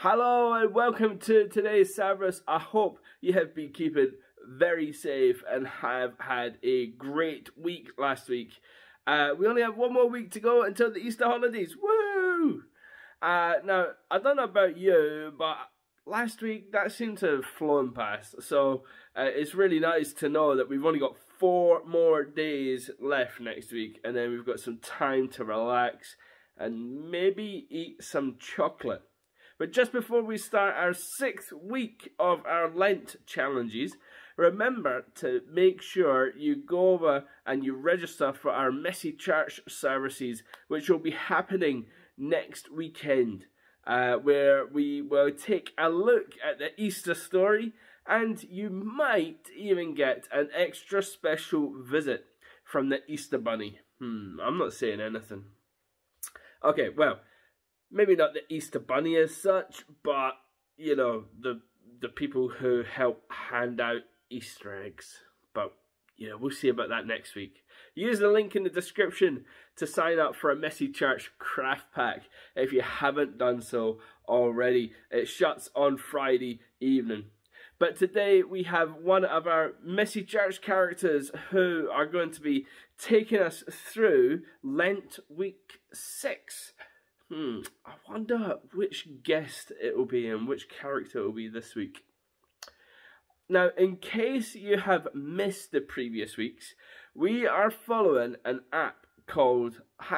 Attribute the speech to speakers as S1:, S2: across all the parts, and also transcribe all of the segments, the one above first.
S1: Hello and welcome to today's service. I hope you have been keeping very safe and have had a great week last week. We only have one more week to go until the Easter holidays. Woo! Now, I don't know about you, but last week that seemed to have flown past. So it's really nice to know that we've only got 4 more days left next week, and then we've got some time to relax and maybe eat some chocolate. But just before we start our 6th week of our Lent challenges, remember to make sure you go over and you register for our Messy Church services, which will be happening next weekend, where we will take a look at the Easter story, and you might even get an extra special visit from the Easter Bunny. I'm not saying anything. Okay, well, maybe not the Easter Bunny as such, but, you know, the people who help hand out Easter eggs. But, you know, we'll see about that next week. Use the link in the description to sign up for a Messy Church craft pack if you haven't done so already. It shuts on Friday evening. But today we have one of our Messy Church characters who are going to be taking us through Lent week 6. I wonder which guest it will be and which character it will be this week. Now, in case you have missed the previous weeks, we are following an app called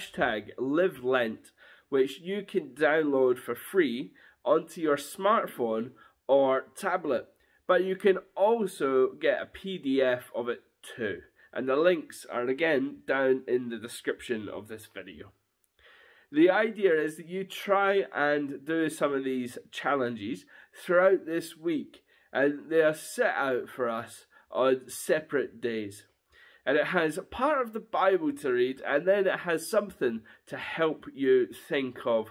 S1: #LiveLent, which you can download for free onto your smartphone or tablet. But you can also get a PDF of it too. And the links are again down in the description of this video. The idea is that you try and do some of these challenges throughout this week, and they are set out for us on separate days. And it has part of the Bible to read, and then it has something to help you think of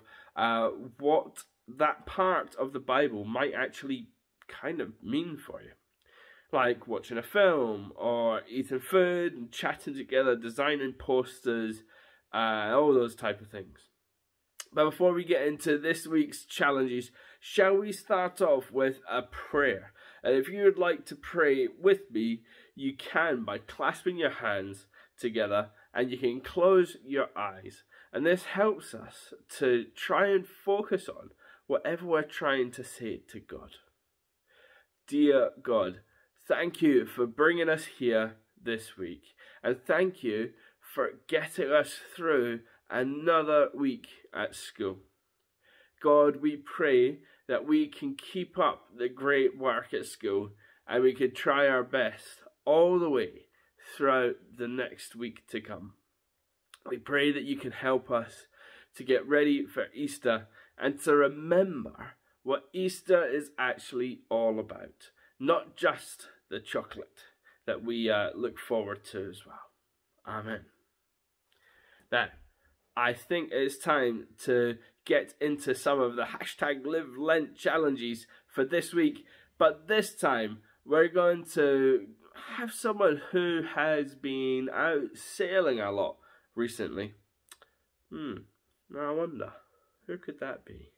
S1: what that part of the Bible might actually kind of mean for you. Like watching a film, or eating food and chatting together, designing posters, all those type of things. But before we get into this week's challenges, shall we start off with a prayer? And if you would like to pray with me, you can by clasping your hands together, and you can close your eyes. And this helps us to try and focus on whatever we're trying to say to God. Dear God, thank you for bringing us here this week, and thank you for getting us through another week at school. God, we pray that we can keep up the great work at school, and we can try our best all the way throughout the next week to come. We pray that you can help us to get ready for Easter and to remember what Easter is actually all about, not just the chocolate that we look forward to as well. Amen. Then, I think it's time to get into some of the #LiveLent challenges for this week. But this time, we're going to have someone who has been out sailing a lot recently. Now I wonder, who could that be?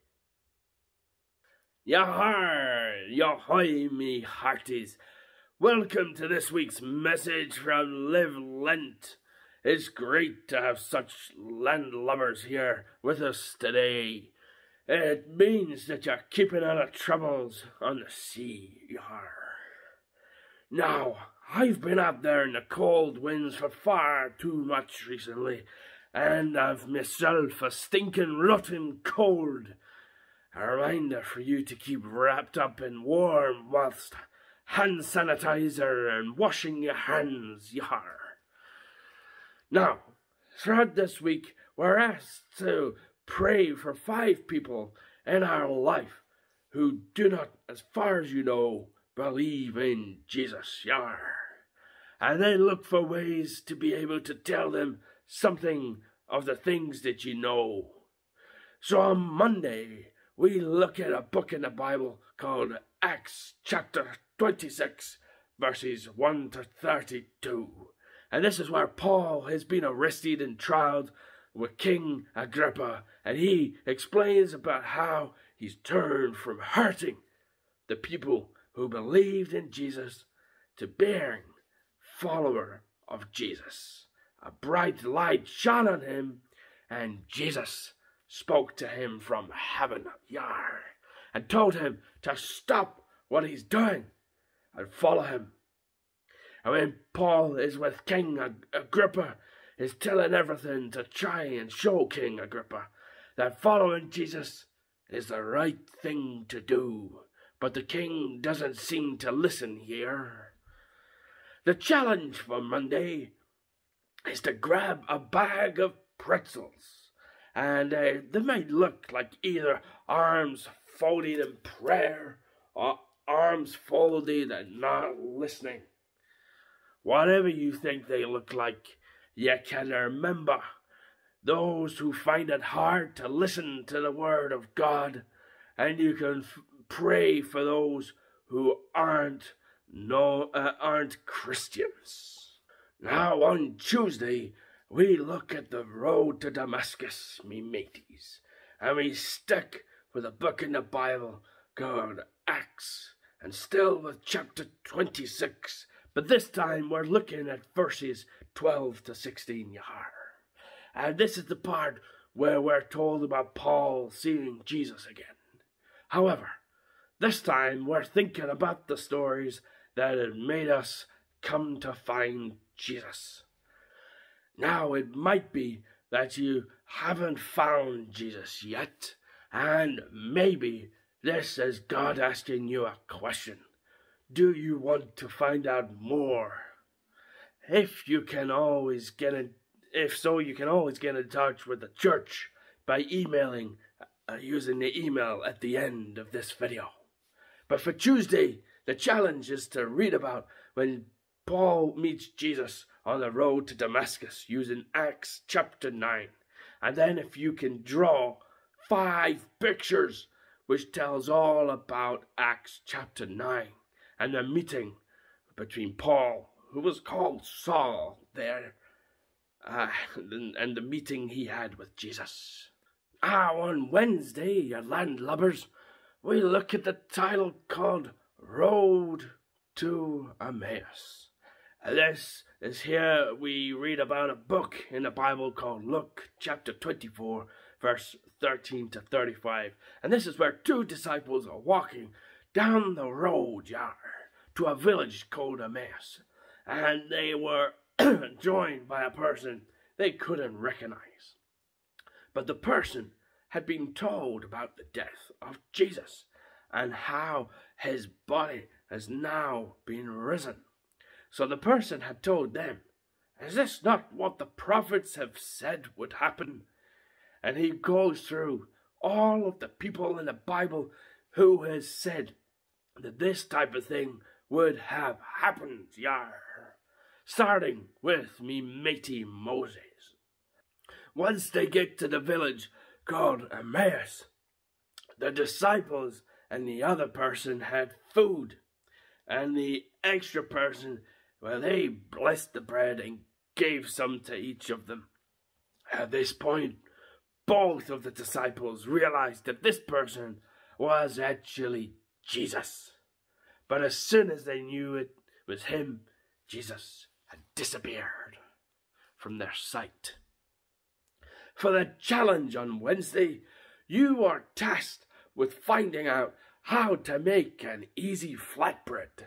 S1: Yahar! Yahoy, me hearties! Welcome to this week's message from Live Lent. It's great to have such landlubbers here with us today. It means that you're keeping out of troubles on the sea, yar. Now, I've been out there in the cold winds for far too much recently, and I've myself a stinking rotten cold. A reminder for you to keep wrapped up in warm whilst hand sanitizer and washing your hands, yar. Now, throughout this week, we're asked to pray for 5 people in our life who do not, as far as you know, believe in Jesus, yar. And then look for ways to be able to tell them something of the things that you know. So on Monday, we look at a book in the Bible called Acts chapter 26, verses 1 to 32. And this is where Paul has been arrested and trialed with King Agrippa, and he explains about how he's turned from hurting the people who believed in Jesus to being follower of Jesus. A bright light shone on him, and Jesus spoke to him from heaven, and told him to stop what he's doing and follow him. And when Paul is with King Agrippa, he's telling everything to try and show King Agrippa that following Jesus is the right thing to do. But the king doesn't seem to listen here. The challenge for Monday is to grab a bag of pretzels. And they might look like either arms folded in prayer or arms folded and not listening. Whatever you think they look like, you can remember those who find it hard to listen to the word of God, and you can pray for those who aren't Christians. Now on Tuesday, we look at the road to Damascus, me mateys, and we stick with a book in the Bible called Acts, and still with chapter 26, but this time we're looking at verses 12 to 16. And this is the part where we're told about Paul seeing Jesus again. However, this time we're thinking about the stories that had made us come to find Jesus. Now it might be that you haven't found Jesus yet, and maybe this is God asking you a question. Do you want to find out more? If so, you can always get in touch with the church by emailing using the email at the end of this video. But for Tuesday, the challenge is to read about when Paul meets Jesus on the road to Damascus using Acts chapter 9. And then if you can draw 5 pictures which tells all about Acts chapter 9 and the meeting between Paul, who was called Saul there, and the meeting he had with Jesus. On Wednesday, you landlubbers, we look at the title called Road to Emmaus. This is here we read about a book in the Bible called Luke chapter 24, verse 13 to 35. And this is where 2 disciples are walking down the road to a village called Emmaus. And they were joined by a person they couldn't recognize. But the person had been told about the death of Jesus and how his body has now been risen. So the person had told them, "Is this not what the prophets have said would happen?" And he goes through all of the people in the Bible who has said that this type of thing would have happened, starting with me matey Moses. Once they get to the village called Emmaus, the disciples and the other person had food, and the extra person, well, they blessed the bread and gave some to each of them. At this point, both of the disciples realized that this person was actually Jesus. But as soon as they knew it was him, Jesus had disappeared from their sight. For the challenge on Wednesday, you are tasked with finding out how to make an easy flatbread.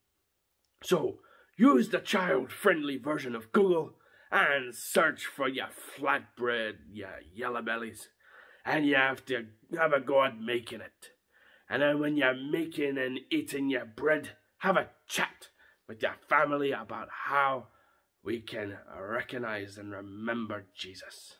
S1: So, use the child-friendly version of Google and search for your flatbread, your yellow bellies, and you have to have a go at making it. And then when you're making and eating your bread, have a chat with your family about how we can recognize and remember Jesus.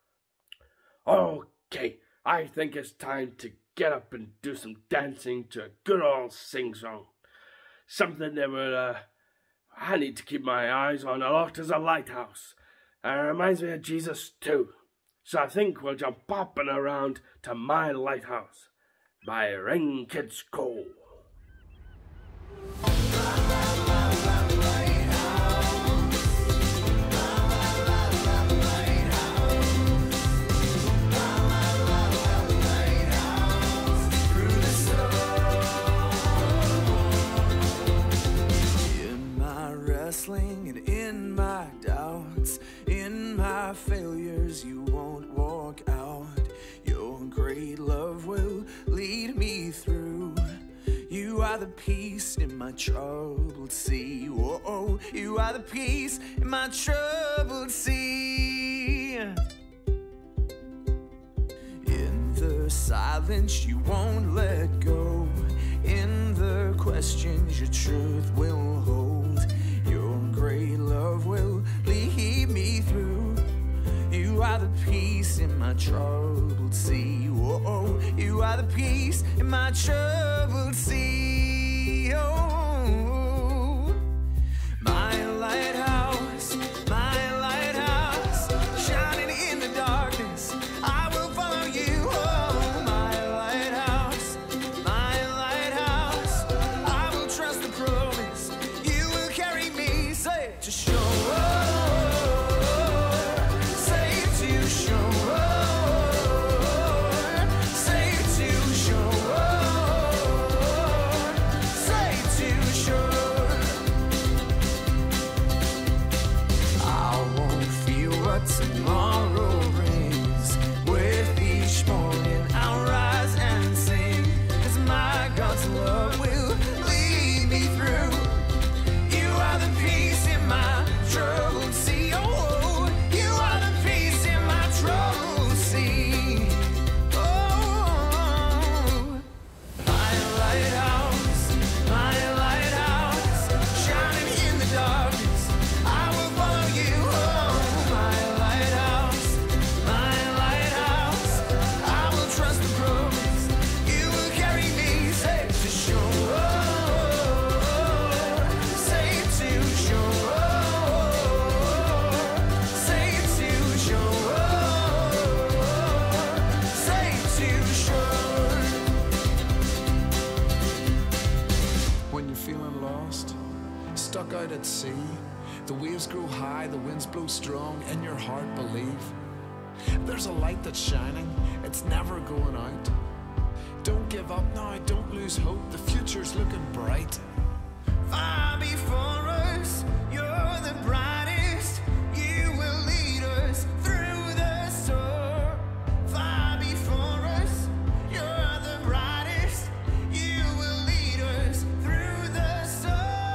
S1: Okay, I think it's time to get up and do some dancing to a good old sing-song. Something that will, I need to keep my eyes on a lot as a lighthouse. It reminds me of Jesus too. So I think we'll jump popping around to My Lighthouse by Ring Kids Cole.
S2: the peace in my troubled sea. Whoa, you are the peace in my troubled sea. In the silence you won't let go. In the questions your truth will hold. Your great love will lead me through. You are the peace in my troubled sea. Whoa, you are the peace in my troubled sea. Oh, my lighthouse, shining in the darkness, I will follow you. Oh, my lighthouse, I will trust the promise. You will carry me safe to shore. Tomorrow brings. With each morning I'll rise and sing, 'cause my God's love will lead me through. You are the peace in my troubled sea. Oh, you are the peace in my troubled sea. Oh, my lighthouse, shining in the darkness, I will follow you. Oh, stuck out at sea, the waves grow high, the winds blow strong, in your heart believe. There's a light that's shining, it's never going out. Don't give up now, don't lose hope, the future's looking bright. Far before us, you're the brightest, you will lead us through the storm. Far before us, you're the brightest, you will lead us through the storm.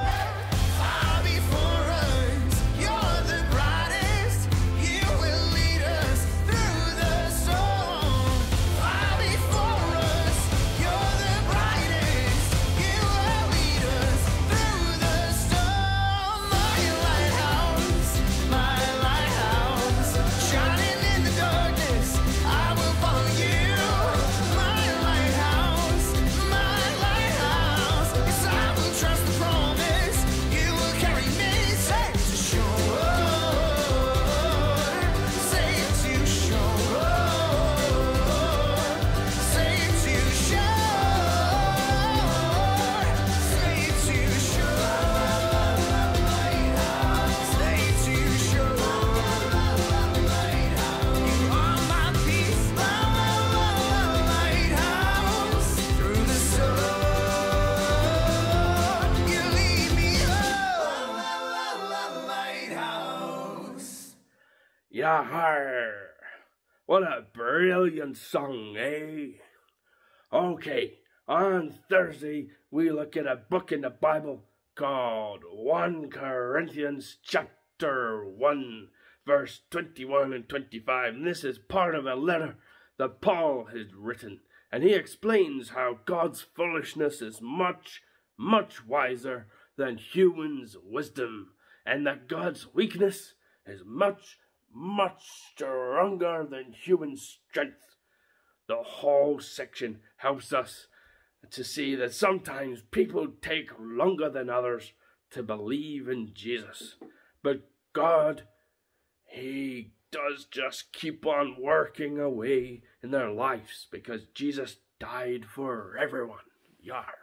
S1: Yahar! What a brilliant song, eh? Okay, on Thursday we look at a book in the Bible called 1 Corinthians chapter 1, verse 21 and 25. And this is part of a letter that Paul has written. And he explains how God's foolishness is much, much wiser than humans' wisdom. And that God's weakness is much, much stronger than human strength. The whole section helps us to see that sometimes people take longer than others to believe in Jesus. But God, He does just keep on working away in their lives because Jesus died for everyone. Yar.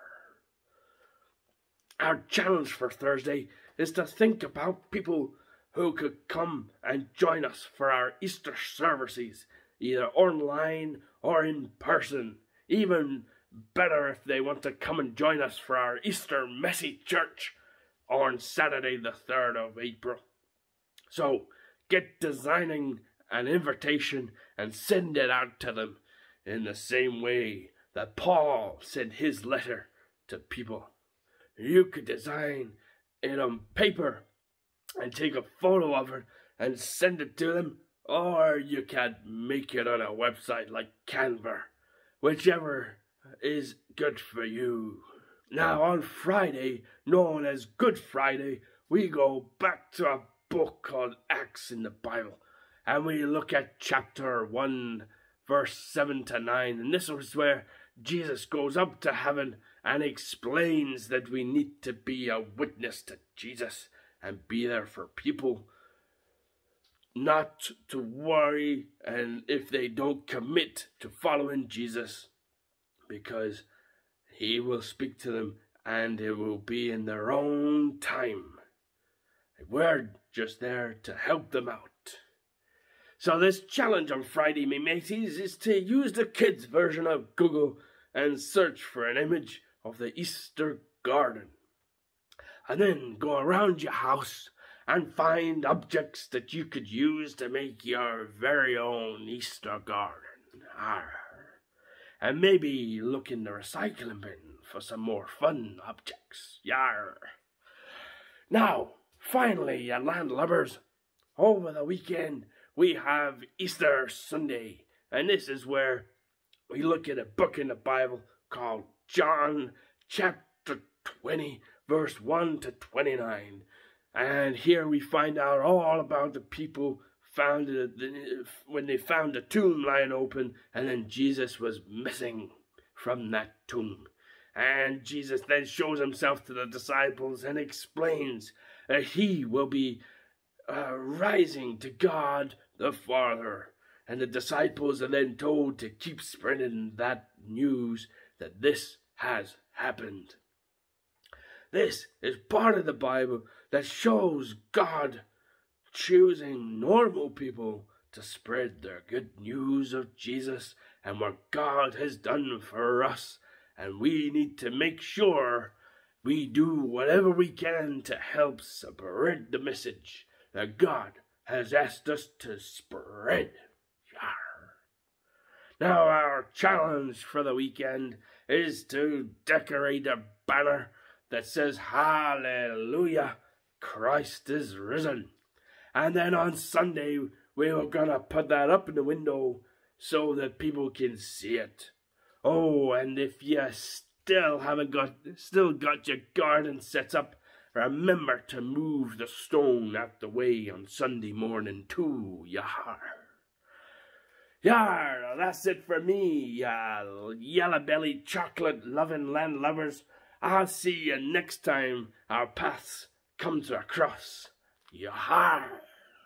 S1: Our challenge for Thursday is to think about people who could come and join us for our Easter services, either online or in person. Even better if they want to come and join us for our Easter Messy Church on Saturday the 3rd of April. So get designing an invitation and send it out to them in the same way that Paul sent his letter to people. You could design it on paper and take a photo of it and send it to them, or you can make it on a website like Canva, whichever is good for you. Now on Friday, known as Good Friday, we go back to a book called Acts in the Bible, and we look at chapter 1, verse 7 to 9, and this is where Jesus goes up to heaven and explains that we need to be a witness to Jesus and be there for people, not to worry and if they don't commit to following Jesus, because he will speak to them and it will be in their own time. We're just there to help them out. So this challenge on Friday, me mateys, is to use the kids' version of Google and search for an image of the Easter garden. And then go around your house and find objects that you could use to make your very own Easter garden. Arr. And maybe look in the recycling bin for some more fun objects. Yar. Now, finally, you landlubbers, over the weekend we have Easter Sunday, and this is where we look at a book in the Bible called John chapter 20, verse 1 to 29. And here we find out all about the people when they found the tomb lying open, and then Jesus was missing from that tomb. And Jesus then shows himself to the disciples and explains that he will be rising to God the Father. And the disciples are then told to keep spreading that news that this has happened. This is part of the Bible that shows God choosing normal people to spread their good news of Jesus and what God has done for us. And we need to make sure we do whatever we can to help spread the message that God has asked us to spread. Now our challenge for the weekend is to decorate a banner that says, Hallelujah, Christ is risen. And then on Sunday, we were going to put that up in the window so that people can see it. Oh, and if you still got your garden set up, remember to move the stone out the way on Sunday morning too. Yar, that's it for me, yellow-bellied, chocolate-loving landlubbers. I'll see you next time our paths come to a cross. Yar.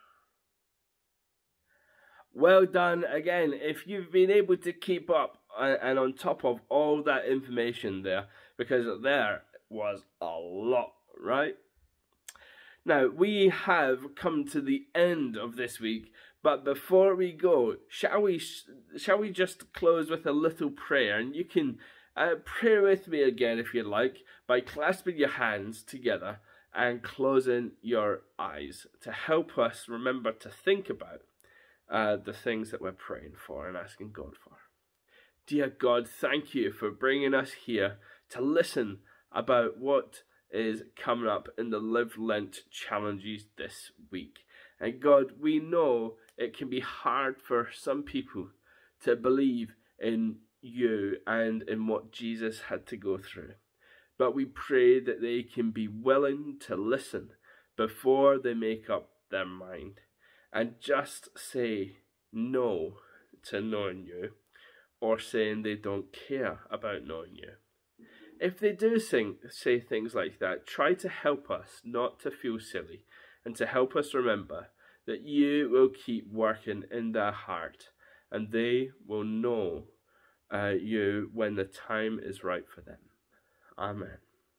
S1: Well done again. If you've been able to keep up and on top of all that information there, because there was a lot, right? Now, we have come to the end of this week, but before we go, shall we just close with a little prayer? And you can pray with me again if you like, by clasping your hands together and closing your eyes to help us remember to think about the things that we're praying for and asking God for. Dear God, thank you for bringing us here to listen about what is coming up in the Live Lent challenges this week. And God, we know it can be hard for some people to believe in you and in what Jesus had to go through. But we pray that they can be willing to listen before they make up their mind and just say no to knowing you, or saying they don't care about knowing you. If they do say things like that, try to help us not to feel silly and to help us remember that you will keep working in their heart and they will know you when the time is right for them. Amen.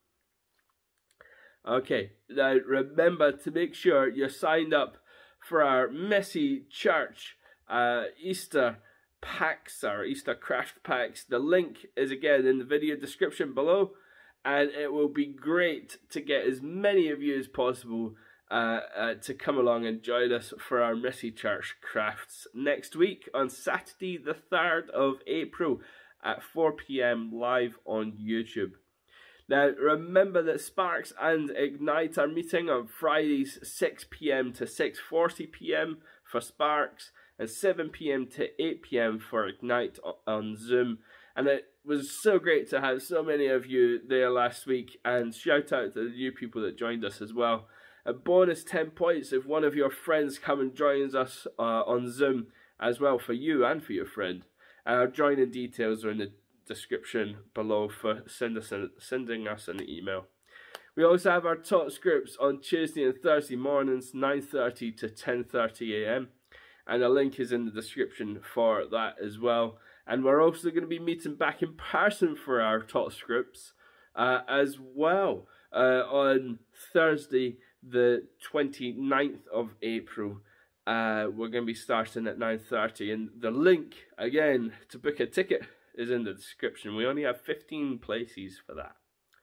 S1: Okay, now remember to make sure you're signed up for our Messy Church Easter packs, or Easter craft packs. The link is again in the video description below, and it will be great to get as many of you as possible to come along and join us for our Messy Church crafts next week on Saturday the 3rd of April at 4 PM live on YouTube. Now, remember that Sparks and Ignite are meeting on Fridays 6 p.m. to 6:40 p.m. for Sparks, and 7 p.m. to 8 p.m. for Ignite on Zoom. And it was so great to have so many of you there last week, and shout out to the new people that joined us as well. A bonus 10 points if one of your friends come and joins us on Zoom as well, for you and for your friend. Our joining details are in the description below for sending us an email. We also have our taught scripts on Tuesday and Thursday mornings, 9:30 to 10:30 a.m. and a link is in the description for that as well. And we're also going to be meeting back in person for our taught scripts as well on Thursday the 29th of April. We're going to be starting at 9:30, and the link again to book a ticket is in the description. We only have 15 places for that.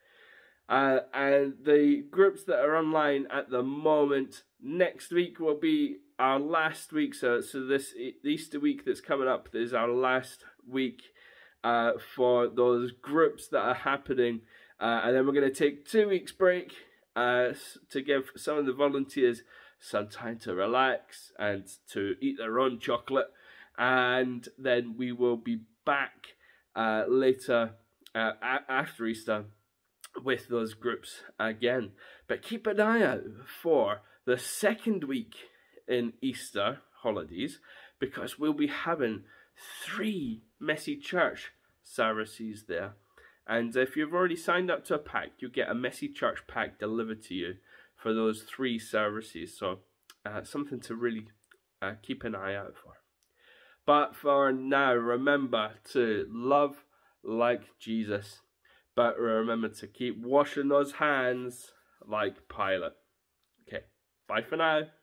S1: And the groups that are online at the moment, next week will be our last week. So this Easter week that's coming up is our last week for those groups that are happening. And then we're going to take 2 weeks break to give some of the volunteers some time to relax and to eat their own chocolate. And then we will be back later after Easter with those groups again. But keep an eye out for the second week in Easter holidays, because we'll be having 3 Messy Church services there. And if you've already signed up to a pack, you'll get a Messy Church pack delivered to you for those 3 services. So something to really keep an eye out for. But for now, remember to love like Jesus. But remember to keep washing those hands like Pilate. Okay, bye for now.